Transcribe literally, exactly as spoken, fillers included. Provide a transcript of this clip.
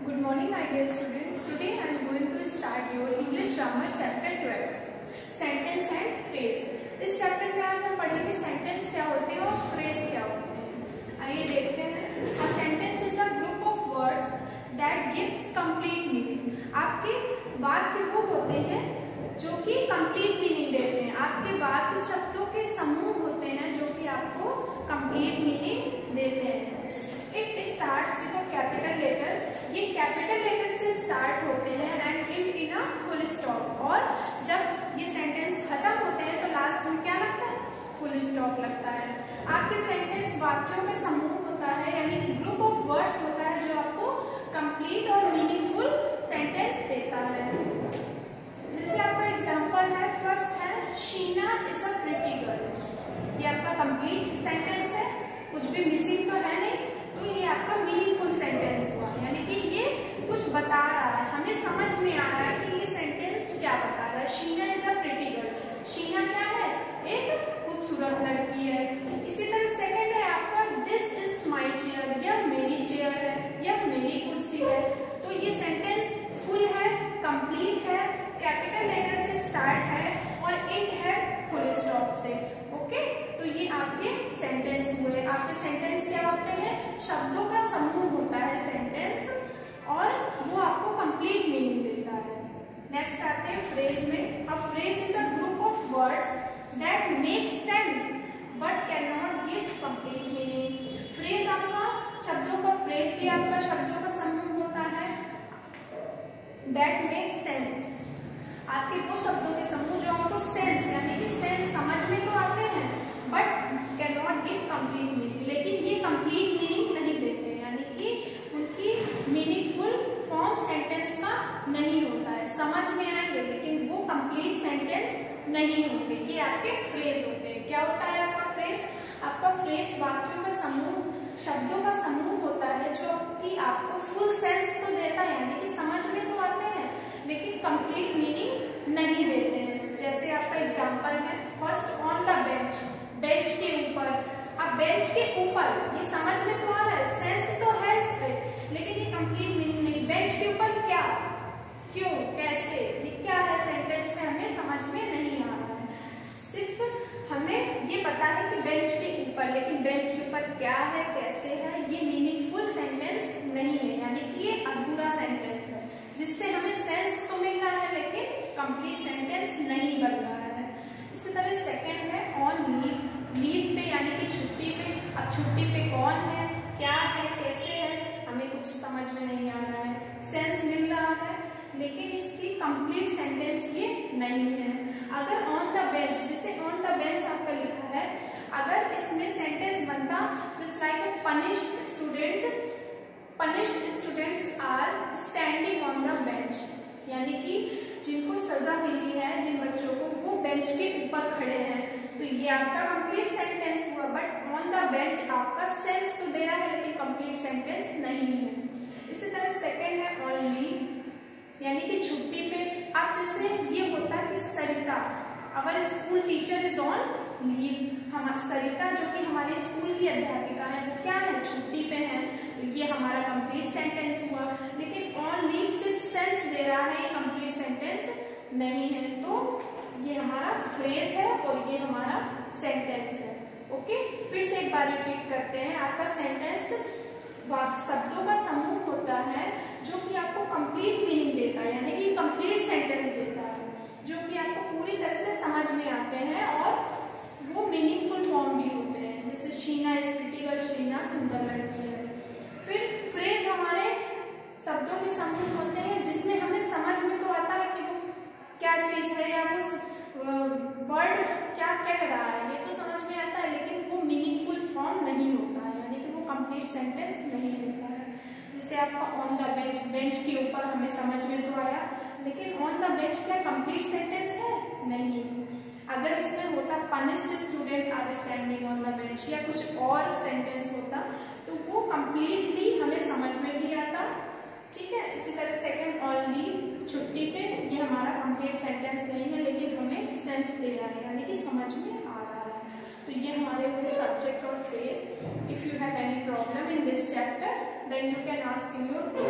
Good morning, my dear students. Today I am going to start your English grammar chapter twelve, sentence and phrase. इस chapter में आज हम पढ़ेंगे sentence क्या होते हैं और फ्रेज क्या होते हैं। आइए देखते हैं। A sentence is a group of words that gives complete meaning. आपके वाक्य वो होते हैं जो कि कंप्लीट मीनिंग देते हैं। आपके वाक्य शब्दों के समूह होते हैं जो कि आपको कंप्लीट मीनिंग देते हैं। It starts with a capital letter. ये कैपिटल लेटर से स्टार्ट होते हैं and end in a full stop. और जब ये सेंटेंस खत्म होते हैं तो लास्ट में क्या लगता है? फुल स्टॉप लगता है। आपके सेंटेंस वाक्यों का समूह होता है, यानी कि ग्रुप ऑफ वर्ड्स होता है जो आपको कंप्लीट और मीनिंगफुल सेंटेंस देता है। जैसे आपका एग्जांपल है, फर्स्ट है Sheena is a pretty girl. ये आपका कंप्लीट सेंटेंस है, कुछ भी मिसिंग तो है नहीं, तो ये आपका मीनिंगफुल सेंटेंस हुआ। यानी कि ये कुछ बता रहा है, हमें समझ में आ रहा है कि ये सेंटेंस क्या बता रहा है। Sheena is a pretty girl. Sheena क्या है? एक खूबसूरत लड़की है। इसी तरह सेकंड है आपका दिस इज माई चेयर। यह मेरी चेयर है, यह मेरी कुर्सी है। तो ये सेंटेंस फुल है, कंप्लीट है, कैपिटल लेटर से स्टार्ट है और एंड है फुल स्टॉप से। ओके, तो ये आपके सेंटेंस हुए। आपके सेंटेंस क्या होते हैं? शब्दों का समूह होता है सेंटेंस, और वो आपको कंप्लीट मीनिंग देता है। नेक्स्ट आते हैं फ्रेज में। A phrase is a group of words that make sense but can not give complete meaning. Phrase आपका शब्दों का फ्रेज भी आपका शब्दों का समूह होता है दैट मेक सेंस। आपके वो शब्दों के समूह जो आपको सेंस यानी कि सेंस समझ में तो आते हैं but can not give complete meaning. लेकिन ये कंप्लीट मीनिंग नहीं देते, यानी कि उनकी मीनिंगफुल फॉर्म सेंटेंस का नहीं होता है। समझ में आएंगे लेकिन वो कंप्लीट सेंटेंस नहीं होंगे। ये आपके फ्रेज होते हैं। क्या होता है आपका फ्रेज? आपका फ्रेज वाक्यों का समूह, शब्दों का समूह होता है जो कि आपको फुल सेंस तो देता है, यानी कि समझ में तो आते हैं लेकिन कंप्लीट मीनिंग नहीं देते हैं। जैसे आपका एग्जांपल है, first on the bench. Bench के ऊपर। अब बेंच के ऊपर ये समझ में तो आ रहा है, सेंस तो है इस पे, लेकिन ये कंप्लीट मीनिंग नहीं। बेंच के ऊपर क्या, क्यों, कैसे, ये क्या है सेंटेंस में हमें समझ में नहीं आ रहा है। सिर्फ हमें ये पता है कि बेंच के ऊपर, लेकिन बेंच के ऊपर क्या है, कैसे है, ये मीनिंगफुल सेंटेंस नहीं है, यानी कि ये अधूरा सेंटेंस है जिससे हमें सेंस तो मिल रहा है लेकिन कंप्लीट सेंटेंस नहीं बन रहा है। इसी तरह सेकंड है ऑन लीव। लीव पे यानी कि छुट्टी पे। अब छुट्टी पे कौन है, क्या है, कैसे है, हमें कुछ समझ में नहीं आ रहा है। सेंस मिल रहा है लेकिन इसकी कंप्लीट सेंटेंस ये नहीं है। अगर ऑन द बेंच, जैसे ऑन द बेंच आपका लिखा है, अगर इसमें सेंटेंस बनता just like a punished student, punished students are standing on the bench, यानी कि जिनको सजा मिली है, जिन बच्चों को, वो बेंच के ऊपर खड़े हैं। तो ये आपका कंप्लीट सेंटेंस हुआ। बट ऑन द बेंच आपका सेंस तो दे रहा है लेकिन कंप्लीट सेंटेंस नहीं है। इसी तरह सेकंड है ऑन लीव, यानी कि छुट्टी पे। अब जैसे ये होता है कि Sarita, our school teacher is on leave. हम सरिता जो कि हमारे स्कूल की अध्यापिका है, वो क्या है, छुट्टी पे है। तो ये हमारा कंप्लीट सेंटेंस हुआ। लेकिन ऑन लीव सिर्फ सेंस दे रहा है, ये कंप्लीट सेंटेंस नहीं है। तो ये हमारा फ्रेज है और ये हमारा सेंटेंस है। ओके, फिर से एक बार रिपीट करते हैं। आपका सेंटेंस शब्दों का समूह होता है जो कि आपको कंप्लीट मीनिंग देता है, यानी कि कंप्लीट सेंटेंस देता है, जो कि आपको पूरी तरह से समझ में आते हैं और वो मीनिंगफुल फॉर्म भी होते हैं। जैसे Sheena is pretty girl, Sheena सुंदर लड़की है। फिर फ्रेज हमारे शब्दों के समूह होते हैं जिसमें हमें समझ में तो आता है कि वो क्या चीज है या वो वर्ड क्या कह रहा है, ये तो समझ में आता है, लेकिन वो मीनिंगफुल फॉर्म नहीं होता है, यानी कि वो कंप्लीट सेंटेंस नहीं होता है। जैसे आपका ऑन द बेंच, बेंच के ऊपर हमें समझ में तो आया, लेकिन ऑन द बेंच क्या कंप्लीट सेंटेंस है? नहीं। अगर इसमें होता punished student are standing on the bench या कुछ और सेंटेंस होता तो वो कंप्लीटली हमें समझ में भी आता। ठीक है। इसी तरह सेकंड ऑन लीव, छुट्टी पे, ये हमारा कंप्लीट सेंटेंस नहीं है लेकिन हमें सेंस दे रहा है, यानी कि समझ में आ रहा है। तो ये हमारे हुए सब्जेक्ट और phrase. If you have any problem in this chapter then you can ask in your